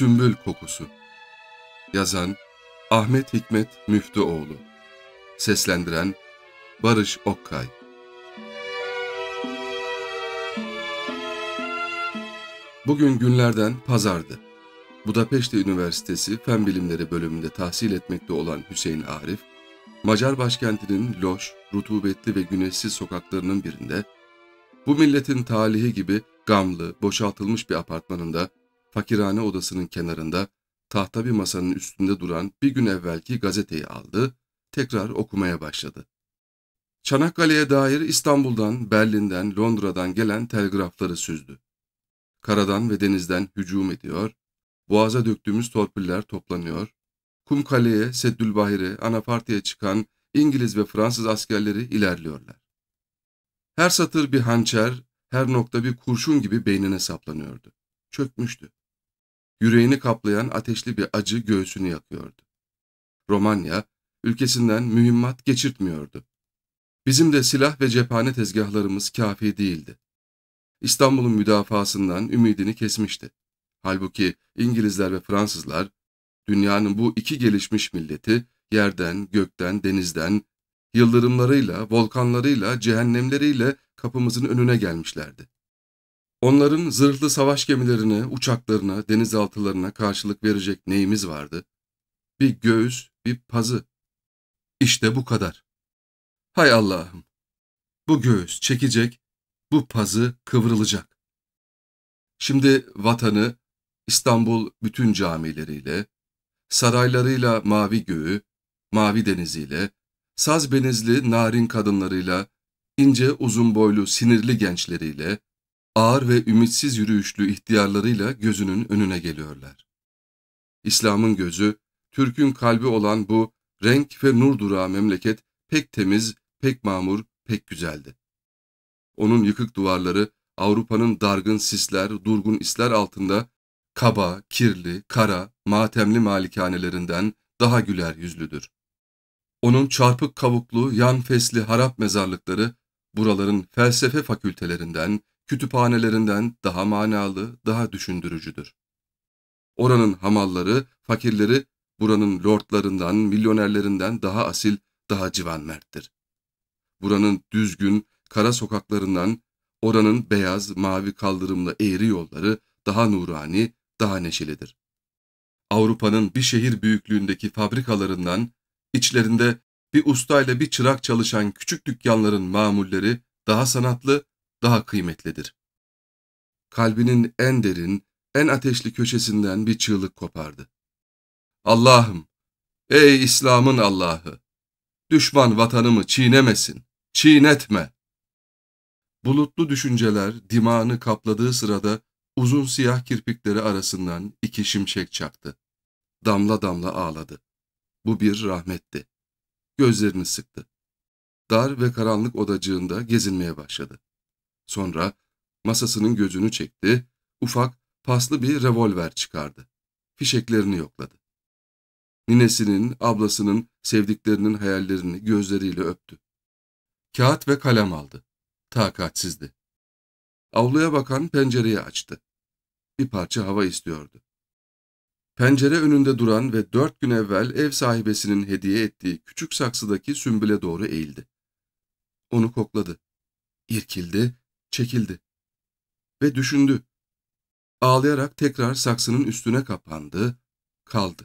Sümbül Kokusu. Yazan Ahmet Hikmet Müftüoğlu. Seslendiren Barış Okkay. Bugün günlerden pazardı. Budapeşte Üniversitesi Fen Bilimleri bölümünde tahsil etmekte olan Hüseyin Arif, Macar başkentinin loş, rutubetli ve güneşsiz sokaklarının birinde, bu milletin talihi gibi gamlı, boşaltılmış bir apartmanında, fakirhane odasının kenarında, tahta bir masanın üstünde duran bir gün evvelki gazeteyi aldı, tekrar okumaya başladı. Çanakkale'ye dair İstanbul'dan, Berlin'den, Londra'dan gelen telgrafları süzdü. Karadan ve denizden hücum ediyor, boğaza döktüğümüz torpiller toplanıyor, Kumkale'ye, Seddülbahir'e, Anafartı'ya çıkan İngiliz ve Fransız askerleri ilerliyorlar. Her satır bir hançer, her nokta bir kurşun gibi beynine saplanıyordu. Çökmüştü. Yüreğini kaplayan ateşli bir acı göğsünü yakıyordu. Romanya, ülkesinden mühimmat geçirtmiyordu. Bizim de silah ve cephane tezgahlarımız kafi değildi. İstanbul'un müdafasından ümidini kesmişti. Halbuki İngilizler ve Fransızlar, dünyanın bu iki gelişmiş milleti, yerden, gökten, denizden, yıldırımlarıyla, volkanlarıyla, cehennemleriyle kapımızın önüne gelmişlerdi. Onların zırhlı savaş gemilerine, uçaklarına, denizaltılarına karşılık verecek neyimiz vardı? Bir göğüs, bir pazı. İşte bu kadar. Hay Allah'ım! Bu göğüs çekecek, bu pazı kıvrılacak. Şimdi vatanı, İstanbul bütün camileriyle, saraylarıyla mavi göğü, mavi deniziyle, saz benizli narin kadınlarıyla, ince uzun boylu sinirli gençleriyle, ağır ve ümitsiz yürüyüşlü ihtiyarlarıyla gözünün önüne geliyorlar. İslam'ın gözü, Türk'ün kalbi olan bu renk ve nur durağı memleket pek temiz, pek mamur, pek güzeldi. Onun yıkık duvarları Avrupa'nın dargın sisler, durgun isler altında kaba, kirli, kara, matemli malikanelerinden daha güler yüzlüdür. Onun çarpık kavuklu, yan fesli harap mezarlıkları buraların felsefe fakültelerinden, kütüphanelerinden daha manalı, daha düşündürücüdür. Oranın hamalları, fakirleri buranın lordlarından, milyonerlerinden daha asil, daha civanmerttir. Buranın düzgün, kara sokaklarından, oranın beyaz, mavi kaldırımlı eğri yolları daha nurani, daha neşelidir. Avrupa'nın bir şehir büyüklüğündeki fabrikalarından, içlerinde bir ustayla bir çırak çalışan küçük dükkanların mamulleri daha sanatlı, daha kıymetlidir. Kalbinin en derin, en ateşli köşesinden bir çığlık kopardı. Allah'ım, ey İslam'ın Allah'ı! Düşman vatanımı çiğnemesin, çiğnetme! Bulutlu düşünceler dimağını kapladığı sırada uzun siyah kirpikleri arasından iki şimşek çaktı. Damla damla ağladı. Bu bir rahmetti. Gözlerini sıktı. Dar ve karanlık odacığında gezinmeye başladı. Sonra masasının gözünü çekti, ufak, paslı bir revolver çıkardı. Fişeklerini yokladı. Ninesinin, ablasının, sevdiklerinin hayallerini gözleriyle öptü. Kağıt ve kalem aldı. Takatsizdi. Avluya bakan pencereyi açtı. Bir parça hava istiyordu. Pencere önünde duran ve 4 gün evvel ev sahibesinin hediye ettiği küçük saksıdaki sümbüle doğru eğildi. Onu kokladı. İrkildi, çekildi. Ve düşündü. Ağlayarak tekrar saksının üstüne kapandı, kaldı.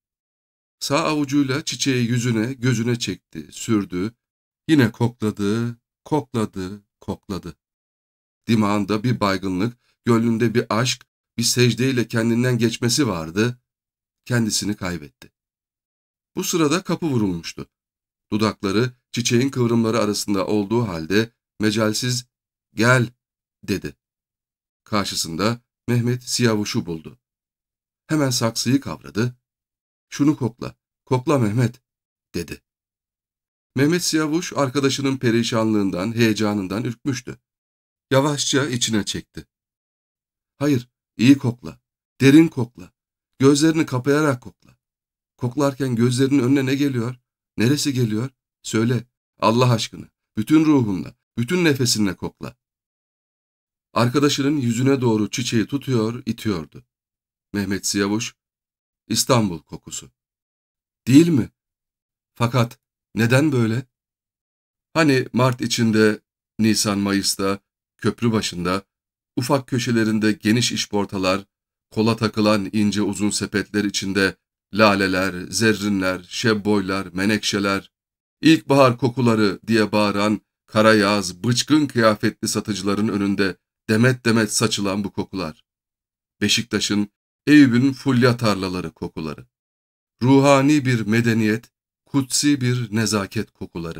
Sağ avucuyla çiçeği yüzüne, gözüne çekti, sürdü. Yine kokladı, kokladı, kokladı. Dimağında bir baygınlık, gönlünde bir aşk, bir secdeyle kendinden geçmesi vardı. Kendisini kaybetti. Bu sırada kapı vurulmuştu. Dudakları çiçeğin kıvrımları arasında olduğu halde mecalsiz "Gel" dedi. Karşısında Mehmet Siyavuş'u buldu. Hemen saksıyı kavradı. "Şunu kokla, kokla Mehmet" dedi. Mehmet Siyavuş arkadaşının perişanlığından, heyecanından ürkmüştü. Yavaşça içine çekti. "Hayır, iyi kokla, derin kokla, gözlerini kapayarak kokla. Koklarken gözlerinin önüne ne geliyor? Neresi geliyor? Söyle, Allah aşkına, bütün ruhunla, bütün nefesinle kokla." Arkadaşının yüzüne doğru çiçeği tutuyor, itiyordu. Mehmet Siyavuş, İstanbul kokusu. Değil mi? Fakat neden böyle? Hani Mart içinde, Nisan Mayıs'ta, köprü başında, ufak köşelerinde geniş işportalar, kola takılan ince uzun sepetler içinde laleler, zerrinler, şebboylar, menekşeler, ilkbahar kokuları diye bağıran kara yağız, bıçkın kıyafetli satıcıların önünde demet demet saçılan bu kokular. Beşiktaş'ın, Eyüp'ün fulya tarlaları kokuları. Ruhani bir medeniyet, kutsi bir nezaket kokuları.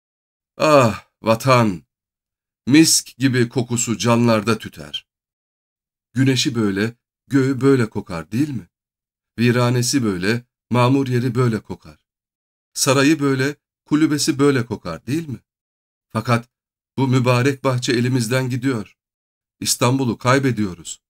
Ah vatan! Misk gibi kokusu canlarda tüter. Güneşi böyle, göğü böyle kokar değil mi? Viranesi böyle, mamur yeri böyle kokar. Sarayı böyle, kulübesi böyle kokar değil mi? Fakat bu mübarek bahçe elimizden gidiyor. İstanbul'u kaybediyoruz.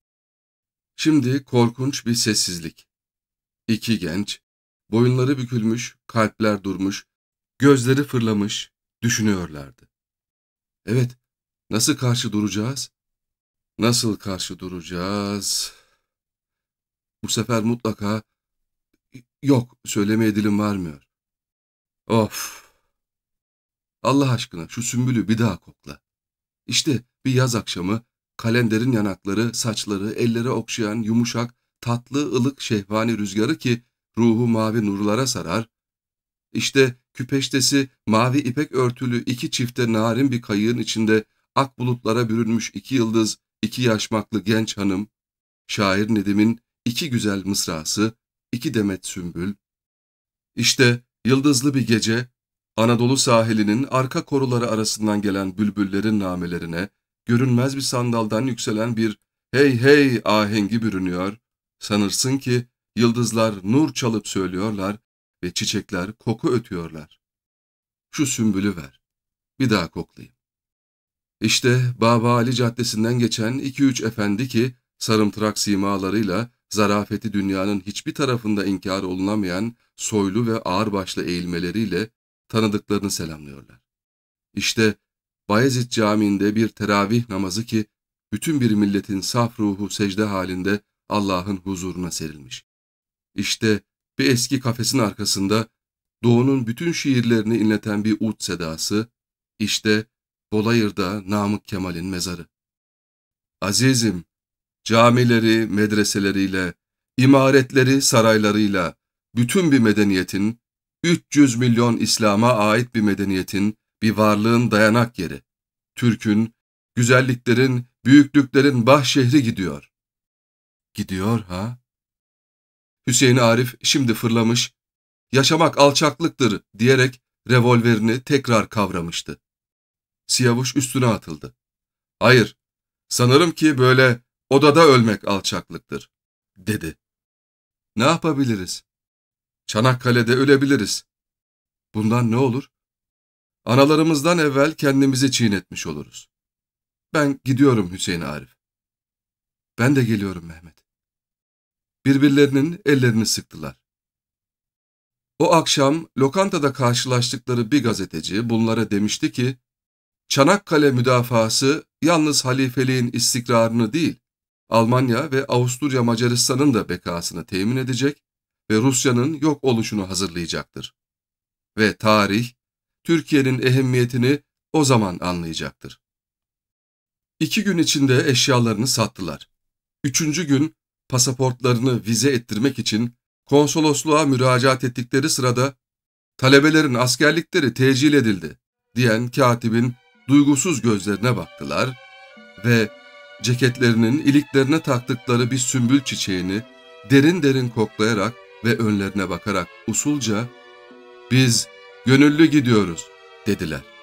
Şimdi korkunç bir sessizlik. İki genç, boyunları bükülmüş, kalpler durmuş, gözleri fırlamış, düşünüyorlardı. Evet, nasıl karşı duracağız? Nasıl karşı duracağız? Bu sefer mutlaka... Yok, söylemeye dilim varmıyor. Of! Allah aşkına şu sümbülü bir daha kokla. İşte bir yaz akşamı, kalenderin yanakları, saçları, elleri okşayan yumuşak, tatlı, ılık şehvani rüzgarı ki ruhu mavi nurlara sarar. İşte küpeştesi mavi ipek örtülü iki çifte narin bir kayığın içinde ak bulutlara bürünmüş iki yıldız, iki yaşmaklı genç hanım, şair Nedim'in iki güzel mısrası, iki demet sümbül. İşte yıldızlı bir gece, Anadolu sahilinin arka koruları arasından gelen bülbüllerin namelerine, görünmez bir sandaldan yükselen bir hey hey ahengi bürünüyor, sanırsın ki yıldızlar nur çalıp söylüyorlar ve çiçekler koku ötüyorlar. Şu sümbülü ver, bir daha koklayayım. İşte Baba Ali Caddesi'nden geçen 2-3 efendi ki, sarımtırak simalarıyla, zarafeti dünyanın hiçbir tarafında inkar olunamayan soylu ve ağırbaşlı eğilmeleriyle tanıdıklarını selamlıyorlar. İşte Bayezid Camii'nde bir teravih namazı ki, bütün bir milletin saf ruhu secde halinde Allah'ın huzuruna serilmiş. İşte bir eski kafesin arkasında Doğu'nun bütün şiirlerini inleten bir ud sedası, işte Bolayır'da Namık Kemal'in mezarı. Azizim, camileri, medreseleriyle, imaretleri, saraylarıyla, bütün bir medeniyetin, 300 milyon İslam'a ait bir medeniyetin, bir varlığın dayanak yeri. Türk'ün, güzelliklerin, büyüklüklerin bahşehri gidiyor. Gidiyor ha? Hüseyin Arif şimdi fırlamış, yaşamak alçaklıktır diyerek revolverini tekrar kavramıştı. Siyavuş üstüne atıldı. Hayır, sanırım ki böyle odada ölmek alçaklıktır, dedi. Ne yapabiliriz? Çanakkale'de ölebiliriz. Bundan ne olur? Analarımızdan evvel kendimizi çiğnetmiş oluruz. Ben gidiyorum Hüseyin Arif. Ben de geliyorum Mehmet. Birbirlerinin ellerini sıktılar. O akşam lokantada karşılaştıkları bir gazeteci bunlara demişti ki, Çanakkale müdafası yalnız halifeliğin istikrarını değil, Almanya ve Avusturya Macaristan'ın da bekasını temin edecek ve Rusya'nın yok oluşunu hazırlayacaktır. Ve tarih, Türkiye'nin ehemmiyetini o zaman anlayacaktır. 2 gün içinde eşyalarını sattılar. 3. gün pasaportlarını vize ettirmek için konsolosluğa müracaat ettikleri sırada talebelerin askerlikleri tecil edildi diyen katibin duygusuz gözlerine baktılar ve ceketlerinin iliklerine taktıkları bir sümbül çiçeğini derin derin koklayarak ve önlerine bakarak usulca "Biz gönüllü gidiyoruz" dediler.